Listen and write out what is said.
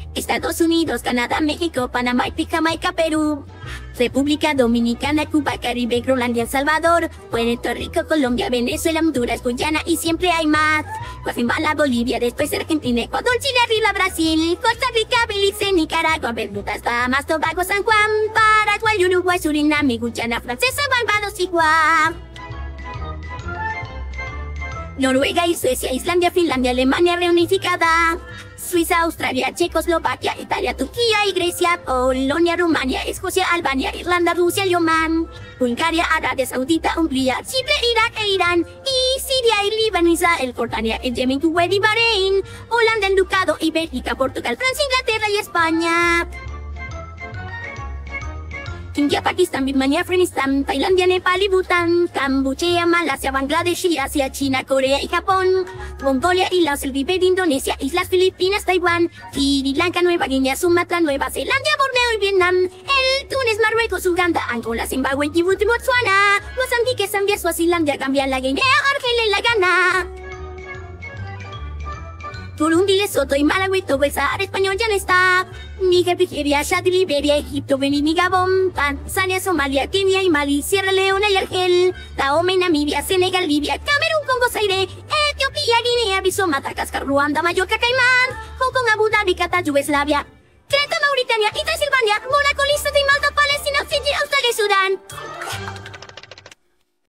Estados Unidos, Canadá, México, Panamá, Jamaica, Perú, República Dominicana, Cuba, Caribe, Groenlandia, El Salvador, Puerto Rico, Colombia, Venezuela, Honduras, Guyana y siempre hay más. Guatemala, Bolivia, después Argentina, Ecuador, Chile, arriba Brasil, Costa Rica, Belice, Nicaragua, Bermudas, Bahamas, Tobago, San Juan, Paraguay, Uruguay, Surinam, Guyana Francesa, Barbados y Guam. Noruega y Suecia, Islandia, Finlandia, Alemania reunificada, Suiza, Australia, Checoslovaquia, Italia, Turquía y Grecia, Polonia, Rumania, Escocia, Albania, Irlanda, Rusia y Omán, Bulgaria, Arabia Saudita, Hungría, Chipre, Irak e Irán, y Siria y Líbano, Israel, Jordania, el Yemen, Kuwait y Bahrein, Holanda, el Ducado y Bélgica, Portugal, Francia, Inglaterra y España. India, Pakistán, Birmania, Afganistán, Tailandia, Nepal y Bután, Camboya, Malasia, Bangladesh y Asia, China, Corea y Japón, Mongolia y Laos, el Tíbet, Indonesia, Islas Filipinas, Taiwán, Sri Lanka, Nueva Guinea, Sumatra, Nueva Zelanda, Borneo y Vietnam, el Túnez, Marruecos, Uganda, Angola, Zimbabue, Djibouti, Botswana, Mozambique, Zambia, Suazilandia, Gambia, la Guinea, Argelia y la Ghana. Burundi, Lesoto y Malawi, todo el Sahara español ya no está. Níger, Nigeria, Chad, Liberia, Egipto, Benín y Gabón, Tanzania, Somalia, Kenia y Mali, Sierra Leona y Argel, Dahomey, Namibia, Senegal, Libia, Camerún, Congo, Zaire, Etiopía, Guinea, Bissau, Madagascar, Ruanda, Mallorca, Caimán, Hong Kong, Abu Dhabi, Qatar, Yugoslavia, Creta, Mauritania y Transilvania, Mónaco, Liechtenstein, Malta, Palestina, Fiji, Australia y Sudán.